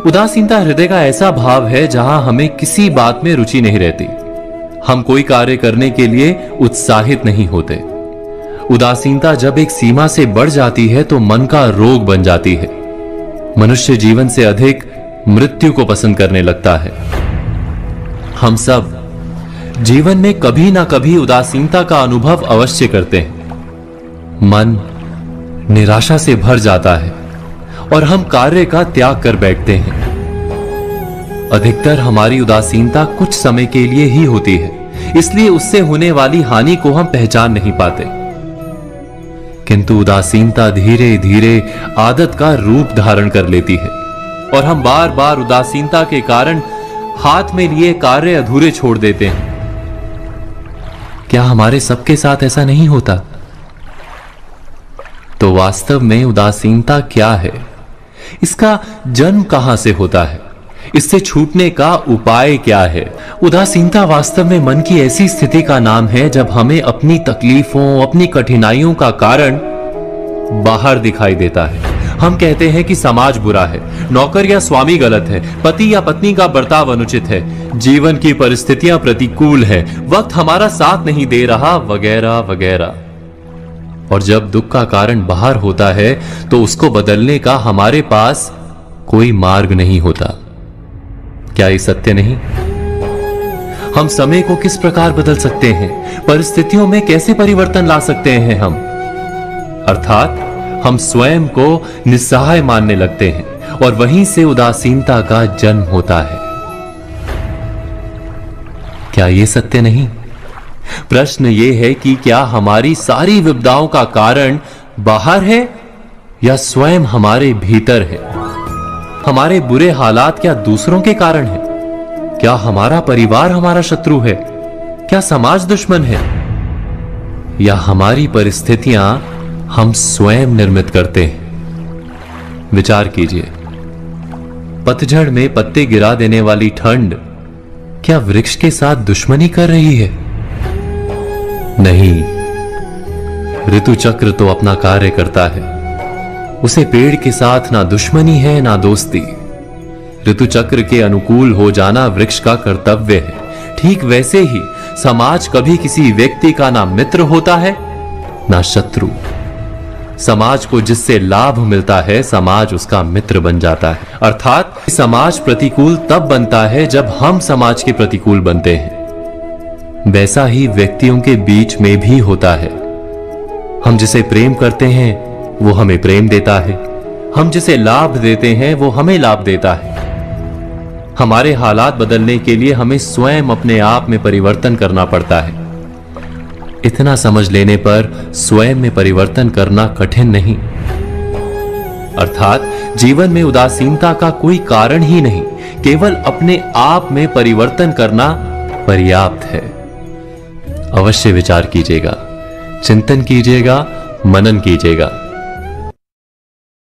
उदासीनता हृदय का ऐसा भाव है जहां हमें किसी बात में रुचि नहीं रहती। हम कोई कार्य करने के लिए उत्साहित नहीं होते। उदासीनता जब एक सीमा से बढ़ जाती है तो मन का रोग बन जाती है। मनुष्य जीवन से अधिक मृत्यु को पसंद करने लगता है। हम सब जीवन में कभी ना कभी उदासीनता का अनुभव अवश्य करते हैं। मन निराशा से भर जाता है और हम कार्य का त्याग कर बैठते हैं। अधिकतर हमारी उदासीनता कुछ समय के लिए ही होती है, इसलिए उससे होने वाली हानि को हम पहचान नहीं पाते। किंतु उदासीनता धीरे धीरे आदत का रूप धारण कर लेती है और हम बार बार उदासीनता के कारण हाथ में लिए कार्य अधूरे छोड़ देते हैं। क्या हमारे सबके साथ ऐसा नहीं होता? तो वास्तव में उदासीनता क्या है? इसका जन्म कहां से होता है? इससे छूटने का उपाय क्या है? उदासीनता वास्तव में मन की ऐसी स्थिति का नाम है जब हमें अपनी तकलीफों, अपनी कठिनाइयों का कारण बाहर दिखाई देता है। हम कहते हैं कि समाज बुरा है, नौकर या स्वामी गलत है, पति या पत्नी का बर्ताव अनुचित है, जीवन की परिस्थितियां प्रतिकूल है, वक्त हमारा साथ नहीं दे रहा, वगैरह वगैरह। और जब दुख का कारण बाहर होता है तो उसको बदलने का हमारे पास कोई मार्ग नहीं होता। क्या ये सत्य नहीं? हम समय को किस प्रकार बदल सकते हैं? परिस्थितियों में कैसे परिवर्तन ला सकते हैं हम? अर्थात हम स्वयं को निस्सहाय मानने लगते हैं और वहीं से उदासीनता का जन्म होता है। क्या यह सत्य नहीं? प्रश्न यह है कि क्या हमारी सारी विपदाओं का कारण बाहर है या स्वयं हमारे भीतर है? हमारे बुरे हालात क्या दूसरों के कारण है? क्या हमारा परिवार हमारा शत्रु है? क्या समाज दुश्मन है? या हमारी परिस्थितियां हम स्वयं निर्मित करते हैं? विचार कीजिए। पतझड़ में पत्ते गिरा देने वाली ठंड क्या वृक्ष के साथ दुश्मनी कर रही है? नहीं, ऋतु चक्र तो अपना कार्य करता है। उसे पेड़ के साथ ना दुश्मनी है ना दोस्ती। ऋतु चक्र के अनुकूल हो जाना वृक्ष का कर्तव्य है। ठीक वैसे ही समाज कभी किसी व्यक्ति का ना मित्र होता है ना शत्रु। समाज को जिससे लाभ मिलता है समाज उसका मित्र बन जाता है। अर्थात समाज प्रतिकूल तब बनता है जब हम समाज के प्रतिकूल बनते हैं। वैसा ही व्यक्तियों के बीच में भी होता है। हम जिसे प्रेम करते हैं वो हमें प्रेम देता है, हम जिसे लाभ देते हैं वो हमें लाभ देता है। हमारे हालात बदलने के लिए हमें स्वयं अपने आप में परिवर्तन करना पड़ता है। इतना समझ लेने पर स्वयं में परिवर्तन करना कठिन नहीं। अर्थात जीवन में उदासीनता का कोई कारण ही नहीं, केवल अपने आप में परिवर्तन करना पर्याप्त है। अवश्य विचार कीजिएगा, चिंतन कीजिएगा, मनन कीजिएगा।